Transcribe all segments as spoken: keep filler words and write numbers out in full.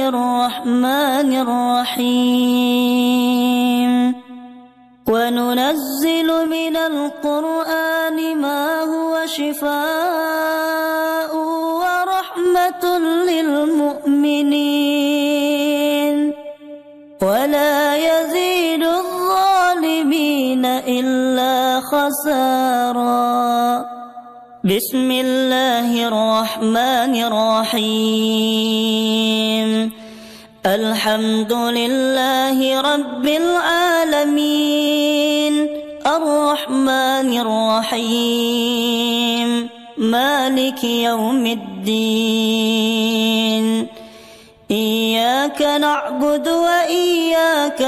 الرحمن الرحيم وننزل من القرآن ما هو شفاء ورحمة للمؤمنين ولا يزيد الظالمين إلا خسارا. بسم الله الرحمن الرحيم الحمد لله رب العالمين الرحمن الرحيم مالك يوم الدين إياك نعبد وإياك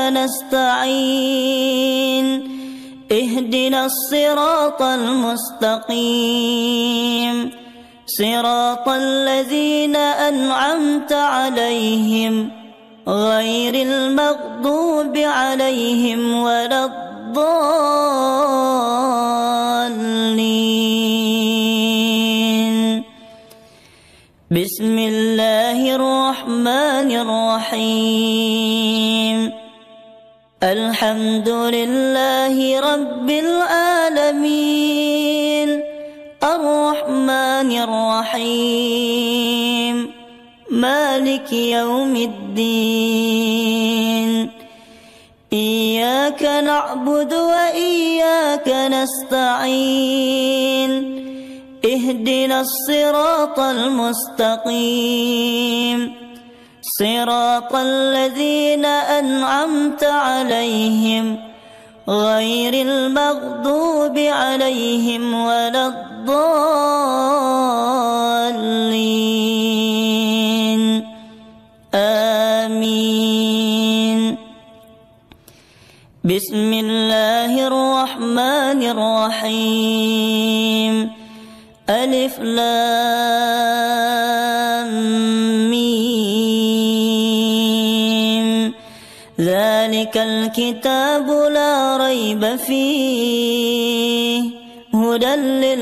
نستعين اهدنا الصراط المستقيم صراط الذين أنعمت عليهم غير المغضوب عليهم ولا الضالين. بسم الله الرحمن الرحيم الحمد لله رب العالمين الرحمن الرحيم مالك يوم الدين إياك نعبد وإياك نستعين اهدنا الصراط المستقيم صراط الذين أنعمت عليهم غير المغضوب عليهم ولا الضالين. آمين. بسم الله الرحمن الرحيم ألف لام ميم ذلك الكتاب لا ريب فيه هدى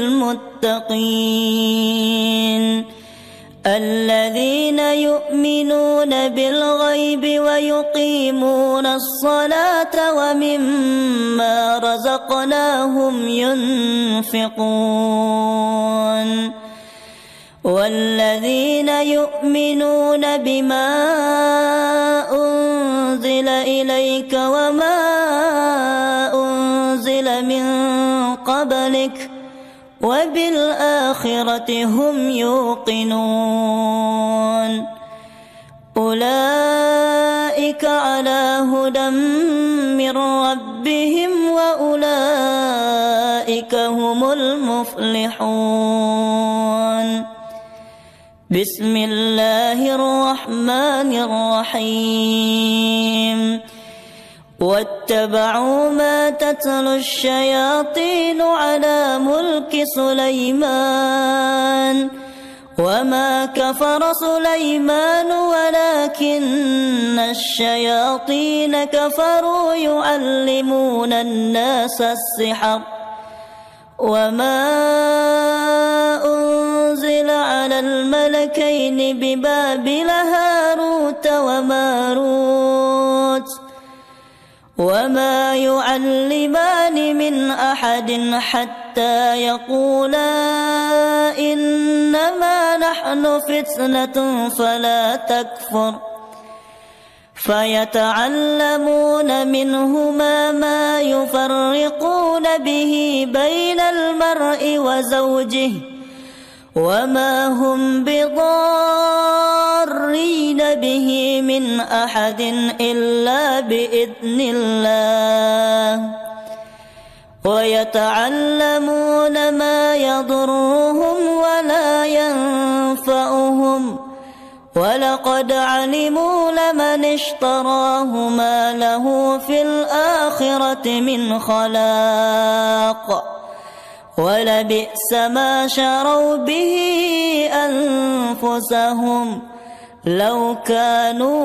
للمتقين الذين يؤمنون بالغيب ويقيمون الصلاة ومما رزقناهم ينفقون والذين يؤمنون بما أنزل إليك وما أنزل من قبلك وبالآخرة هم يوقنون أولئك على هدى من ربهم وأولئك هم المفلحون. بسم الله الرحمن الرحيم واتبعوا ما تتلو الشياطين على ملك سليمان وما كفر سليمان ولكن الشياطين كفروا يعلمون الناس السحر وما أنزل على الملكين ببابل هاروت وماروت وما يعلمان من أحد حتى يقولا إنما نحن فتنة فلا تكفر فيتعلمون منهما ما يفرقون به بين المرء وزوجه وما هم بضارين به من أحد إلا بإذن الله ويتعلمون ما يضرهم ولا ينفعهم ولقد علموا لمن اشتراه ما له في الآخرة من خلاق ولبئس ما شروا به أنفسهم لو كانوا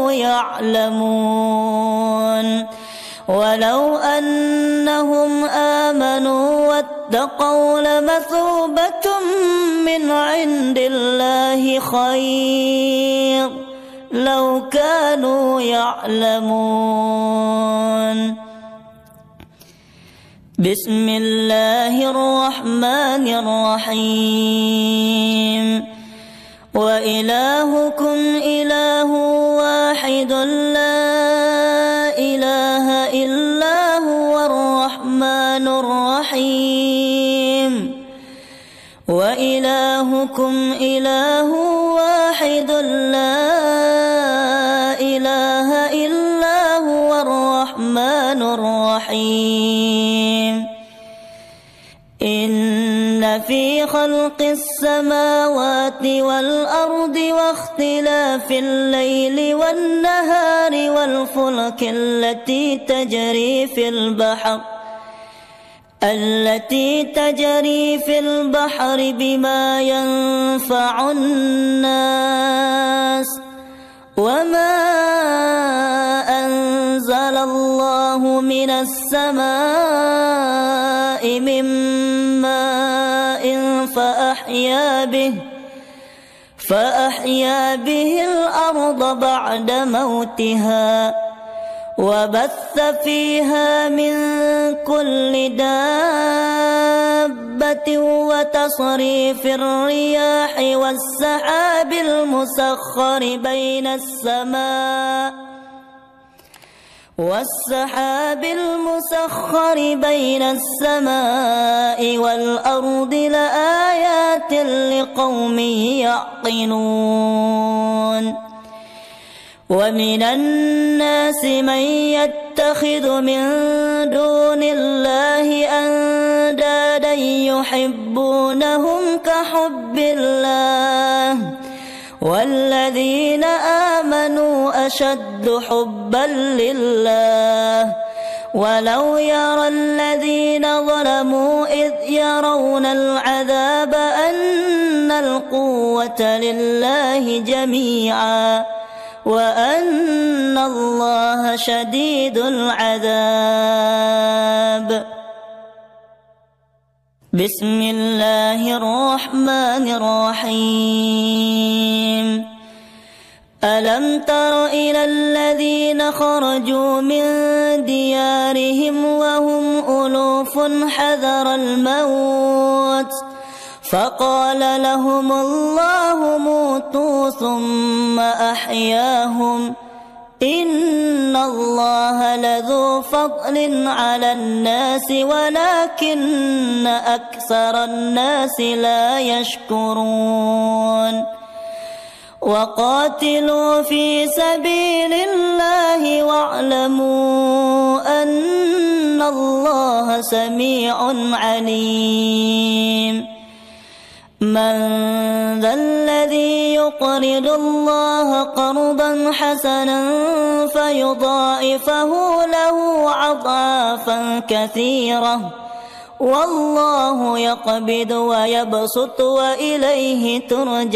يعلمون ولو أنهم آمنوا واتقوا لمثوبة من عند الله خير لو كانوا يعلمون. بسم الله الرحمن الرحيم. وإلهكم إله واحد لا إله إلا هو الرحمن الرحيم. وإلهكم إله واحد لا إله إلا هو الرحمن الرحيم. إن في خلق السماوات والأرض واختلاف الليل والنهار والفلك التي تجري في البحر التي تجري في البحر بما ينفع الناس وما أنزل الله من السماء من ماء فأحيا به فأحيا به الأرض بعد موتها وبث فيها من كل دابة وتصريف الرياح والسحاب المسخر بين السماء والسحاب المسخر بين السماء والأرض لآيات لقوم يعقلون. ومن الناس من يتخذ من دون الله أندادا يحبونهم كحب الله والذين آمنوا أشد حبا لله. ولو يرى الذين ظلموا إذ يرون العذاب أن القوة لله جميعا وأن الله شديد العذاب. بسم الله الرحمن الرحيم. ألم تر إلى الذين خرجوا من ديارهم وهم ألوف حذر الموت فقال لهم الله موتوا ثم أحياهم إن الله لذو فضل على الناس ولكن أكثر الناس لا يشكرون. وقاتلوا في سبيل الله واعلموا أن الله سميع عليم. من ذا الذي يقرض الله قرضا حسنا فيضاعفه له أضعافا كثيرة والله يقبض ويبسط وإليه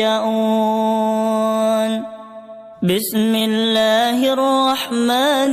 ترجعون. بسم الله الرحمن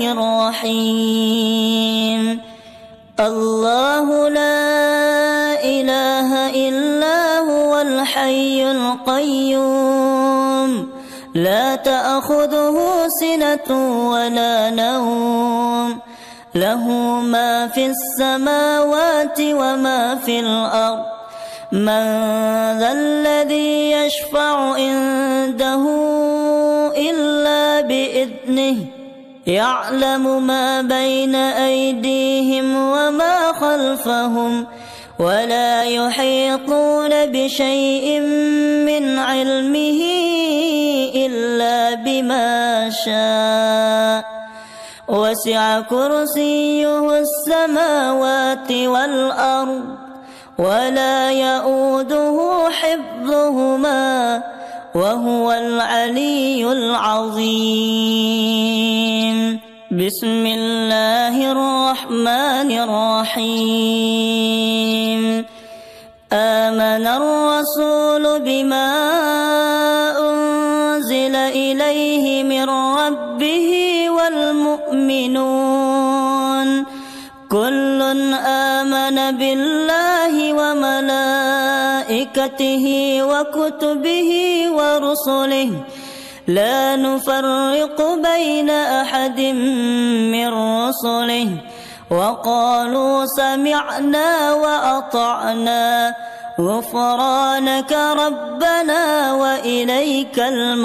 الرحيم. الله لا إله إلا هو الحي القيوم لا تأخذه سنة ولا نوم له ما في السماوات وما في الأرض. من ذا الذي يشفع عنده إلا بإذنه يعلم ما بين أيديهم وما خلفهم ولا يحيطون بشيء من علمه إلا بما شاء وسع كرسيه السماوات والأرض ولا يؤوده حفظهما وهو العلي العظيم. بسم الله الرحمن الرحيم. آمن الرسول بما أنزل إليه من ربه والمؤمنون كل آمن بالله وملائكته وكتبه ورسله لا نفرق بين أحد من رسله وقالوا سمعنا وأطعنا غفرانك ربنا وإليك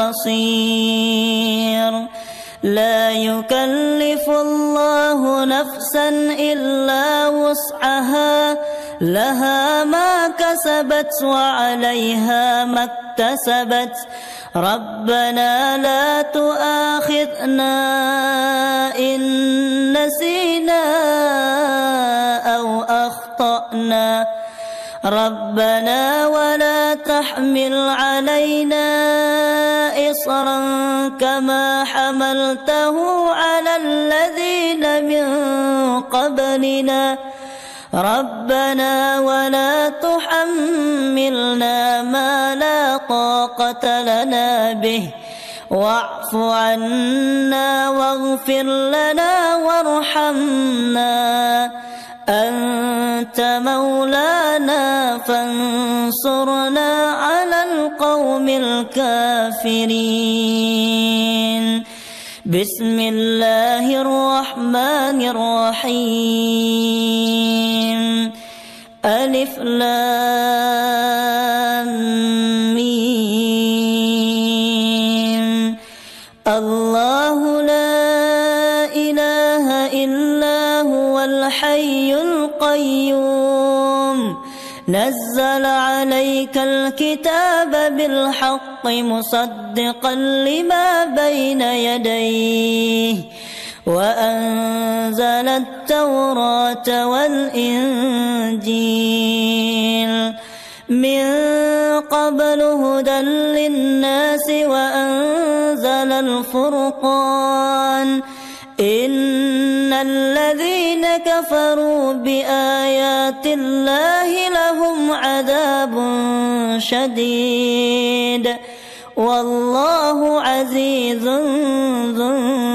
المصير. لا يكلف الله نفسا إلا وسعها لها ما كسبت وعليها ما اكتسبت ربنا لا تؤاخذنا إن نسينا أو أخطأنا ربنا ولا تحمل علينا إصرا كما حملته على الذين من قبلنا ربنا ولا تحملنا ما لا طاقة لنا به واعف عنا واغفر لنا وارحمنا أنت مولانا فانصرنا على القوم الكافرين. بسم الله الرحمن الرحيم. ألف لام ميم. الله لا إله إلا هو الحي القيوم نزل عليك الكتاب بالحق مصدقا لما بين يديه وأنزل التوراة والإنجيل من قبل هدى للناس وأنزل الفرقان إن الذين كفروا بآيات الله لهم عذاب شديد والله عزيز ذو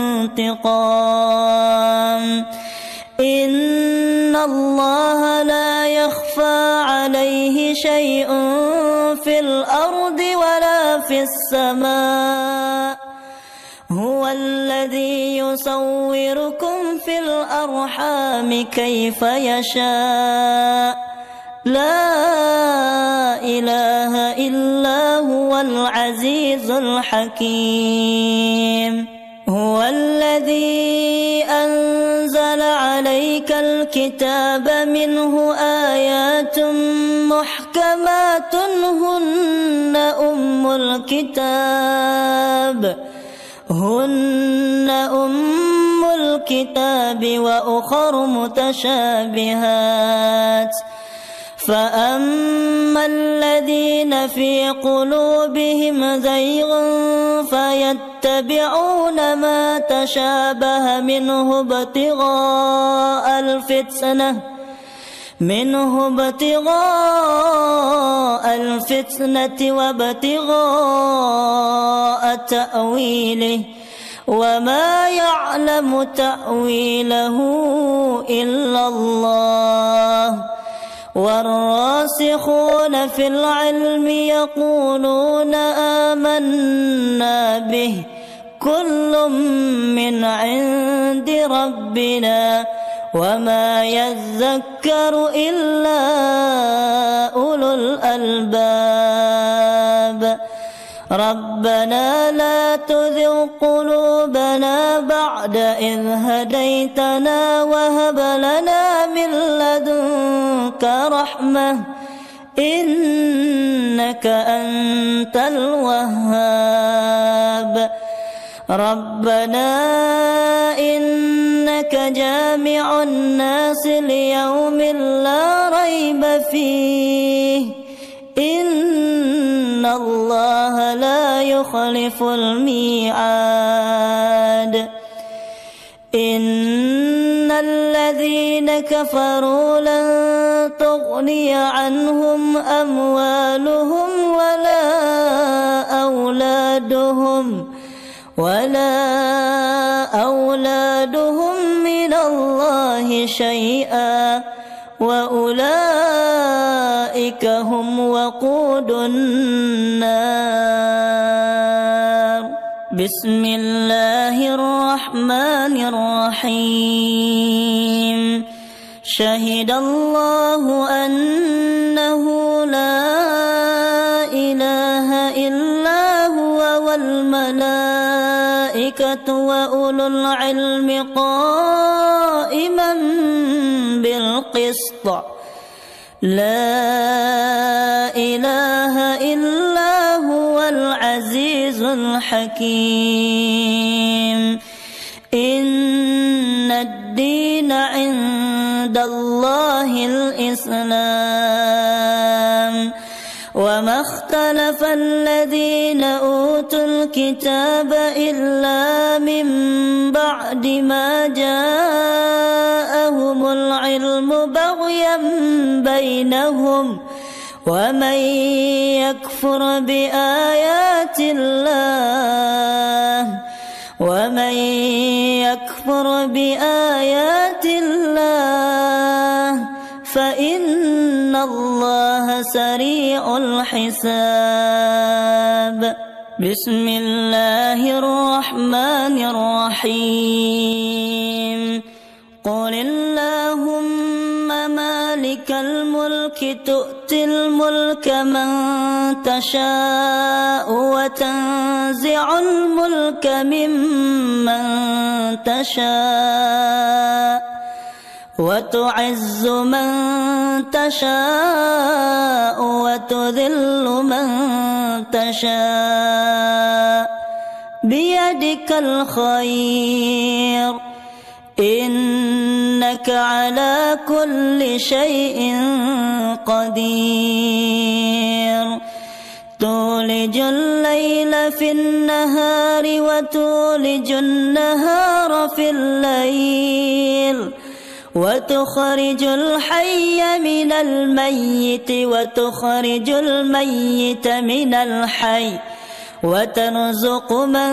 انتقام. إن الله لا يخفى عليه شيء في الأرض ولا في السماء هو الذي يصوركم في الأرحام كيف يشاء لا إله إلا هو العزيز الحكيم. هو الذي أنزل عليك الكتاب منه آيات محكمات هن أم الكتاب هن أم الكتاب وأخر متشابهات فأما الذين في قلوبهم زيغ فيتبعون ما تشابه منه ابتغاء الفتنة منه ابتغاء الفتنة وابتغاء تأويله وما يعلم تأويله إلا الله والراسخون في العلم يقولون آمنا به كل من عند ربنا وما يذكر إلا أولو الألباب. ربنا لا تزغ قلوبنا بعد إذ هديتنا وهب لنا من لدنك رحمة إنك أنت الوهاب. ربنا إنك جامع الناس ليوم لا ريب فيه إن الله لا يخلف الميعاد. إن الذين كفروا لن تغني عنهم أموالهم ولا أولادهم ولا أولادهم من الله شيئا وأولئك هم وقود النار. بسم الله الرحمن الرحيم شهد الله أنه لا إله إلا هو والملائكة وأولو العلم قائما بالقسط لا إله إلا هو العزيز الحكيم إن الدين عند الله الإسلام وما اختلف الذين أوتوا الكتاب إلا من بعد ما جاءهم العلم بغيا بينهم ومن يكفر بآيات الله ومن يكفر بآيات الله فإن الله سريع الحساب بسم الله الرحمن الرحيم قل اللهم مالك الملك تؤتي الملك من تشاء وتنزع الملك ممن تشاء وتعز من تشاء وتذل من تشاء بيدك الخير إنك على كل شيء قدير تولج الليل في النهار وتولج النهار في الليل وتخرج الحي من الميت وتخرج الميت من الحي وترزق من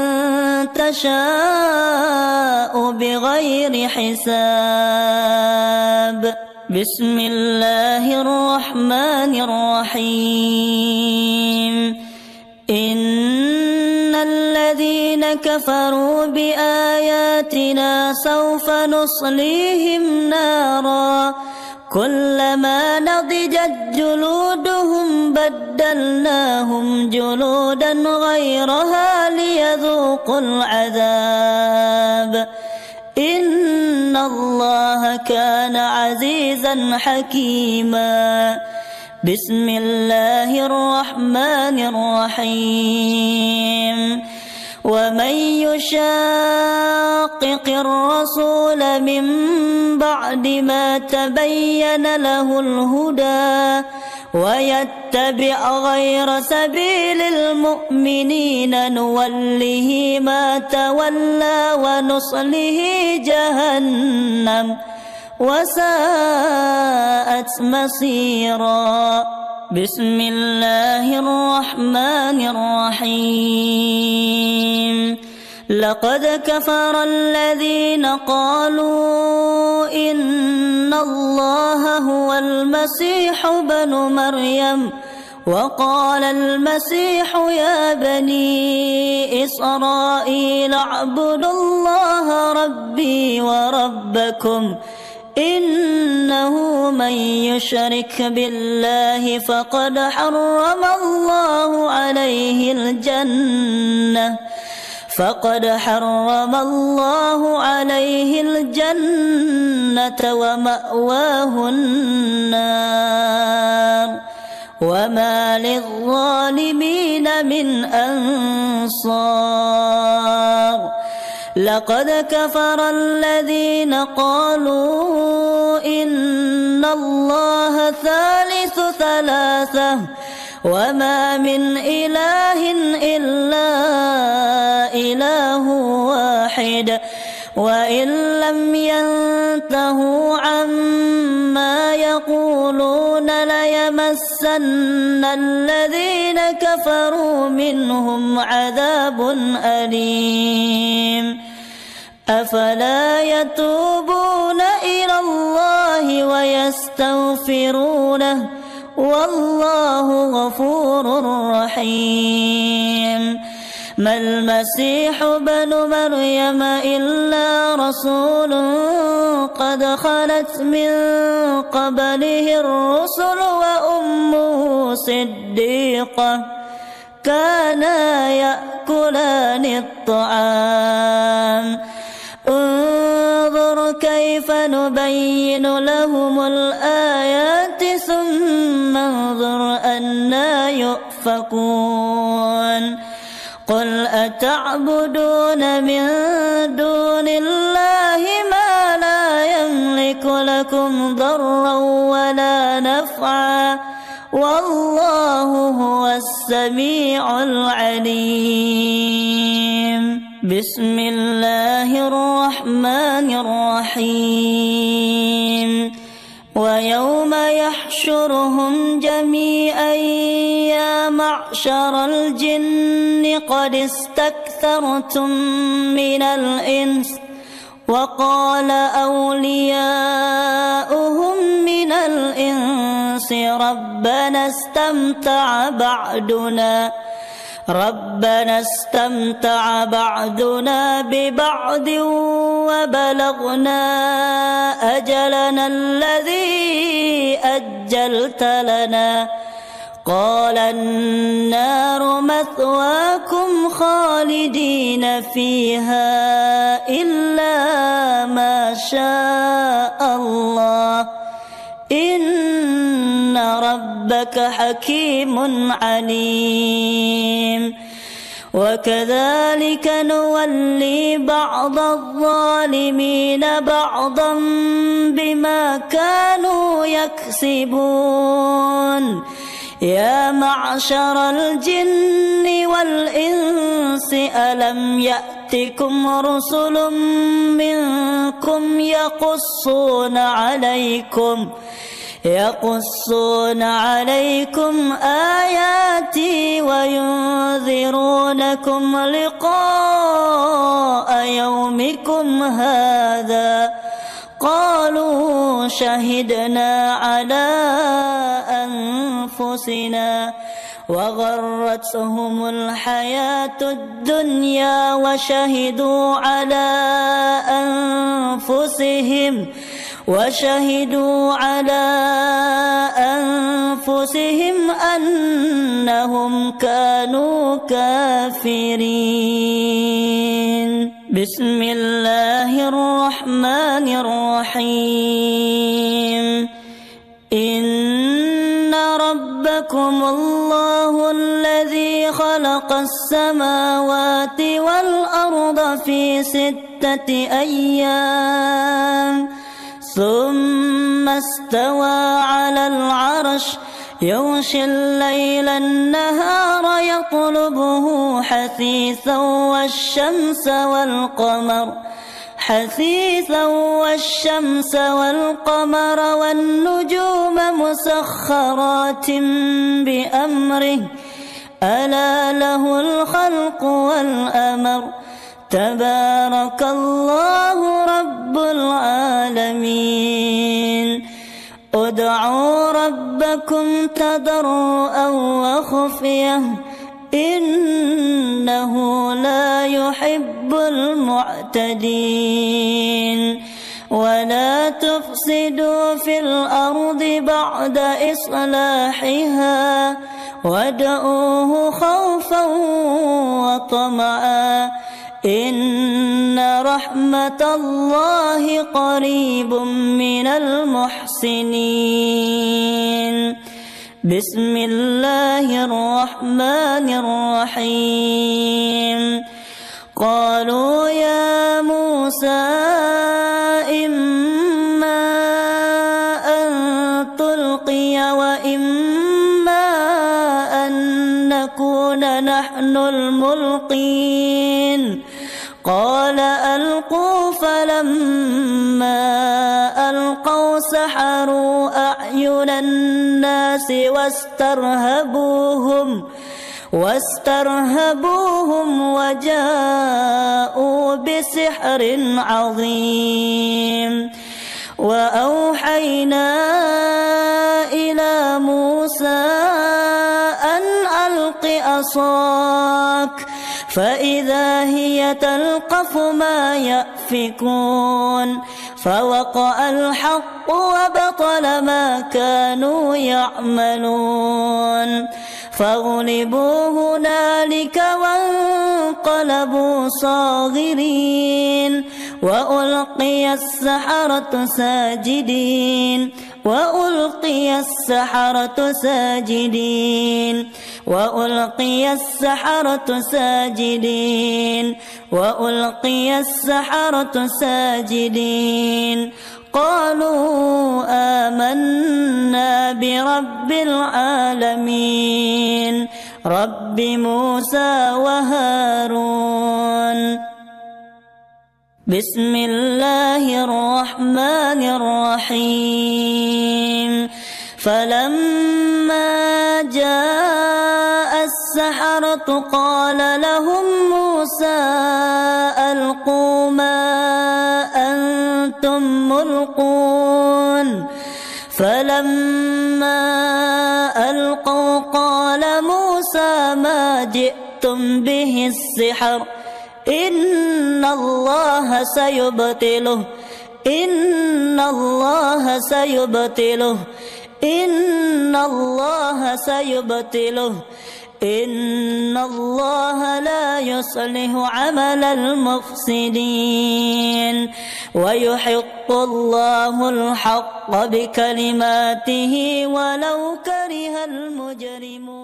تشاء بغير حساب بسم الله الرحمن الرحيم إن الذين كفروا بآياتنا سوف نصليهم نارا كلما نضجت جلودهم بدلناهم جلودا غيرها ليذوقوا العذاب إن الله كان عزيزا حكيما بسم الله الرحمن الرحيم ومن يشاقق الرسول من بعد ما تبين له الهدى ويتبع غير سبيل المؤمنين نوله ما تولى ونصله جهنم وساءت مصيرا بسم الله الرحمن الرحيم لقد كفر الذين قالوا إن الله هو المسيح ابن مريم وقال المسيح يا بني إسرائيل اعبدوا الله ربي وربكم إنه من يشرك بالله فقد حرم الله عليه الجنة فقد حرم الله عليه الجنة ومأواه النار وما للظالمين من أنصار لقد كفر الذين قالوا إن الله ثالث ثلاثة وما من إله إلا إله واحد وإن لم ينتهوا عما يقولون ليمسن الذين كفروا منهم عذاب أليم أفلا يتوبون إلى الله ويستغفرونه والله غفور رحيم ما المسيح ابن مريم إلا رسول قد خلت من قبله الرسل وأمه صديقة كانا يأكلان الطعام انظر كيف نبين لهم الآيات ثم انظر أنى يؤفكون قل أتعبدون من دون الله ما لا يملك لكم ضرا ولا نفعا والله هو السميع العليم بسم الله الرحمن الرحيم ويوم يحشرهم جميعا يا معشر الجن قد استكثرتم من الإنس وقال أولياؤهم من الإنس ربنا استمتع بعدنا ربنا استمتع بعدنا ببعض وبلغنا أجلنا الذي أجلت لنا قال النار مثواكم خالدين فيها إلا ما شاء الله إن ربك حكيم عليم وكذلك نولي بعض الظالمين بعضا بما كانوا يكسبون يا معشر الجن والإنس ألم يأتكم رسل منكم يقصون عليكم يقصون عليكم آياتي وينذرونكم لقاء يومكم هذا قالوا شهدنا على أنفسنا وغرتهم الحياة الدنيا وشهدوا على أنفسهم وشهدوا على أنفسهم أنهم كانوا كافرين بسم الله الرحمن الرحيم إن ربكم الله الذي خلق السماوات والأرض في ستة أيام ثم استوى على العرش يغشي الليل النهار يطلبه حثيثا والشمس والقمر حثيثا والشمس والقمر والنجوم مسخرات بأمره ألا له الخلق والأمر تبارك الله رب العالمين ادعوا ربكم تضرعا وخفية إنه لا يحب المعتدين ولا تفسدوا في الأرض بعد إصلاحها وادعوه خوفا وطمعا إن رحمة الله قريب من المحسنين بسم الله الرحمن الرحيم قالوا يا موسى إما أن تلقي وإما أن نكون نحن الملقين قال ألقوا فلما ألقوا سحروا أعين الناس واسترهبوهم واسترهبوهم وجاءوا بسحر عظيم وأوحينا إلى موسى أن ألق عصاك فإذا هي تلقف ما يأفكون فوقع الحق وبطل ما كانوا يعملون فغلبوا هنالك وانقلبوا صاغرين وألقي السحرة ساجدين وألقي السحرة ساجدين وألقي السحرة ساجدين وألقي السحرة ساجدين قالوا آمنا برب العالمين رب موسى وهارون. بسم الله الرحمن الرحيم. فلما جاء السحرة قال لهم موسى ألقوا ما أنتم ملقون فلما ألقوا قال موسى ما جئتم به السحر إن الله سيبطله إن الله سيبطله إن الله سيبطله إن الله لا يصلح عمل المفسدين ويحق الله الحق بكلماته ولو كره المجرمون.